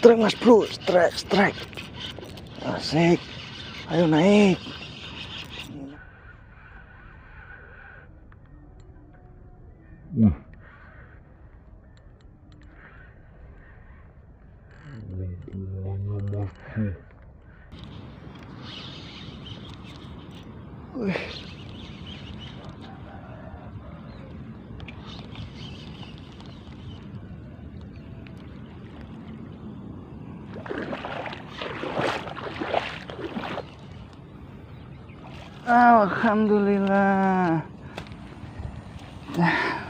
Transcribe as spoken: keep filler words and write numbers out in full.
strike mas bro, strike, strike. Asik. Ayo naik. Hmm. Wih. Alhamdulillah. Nah.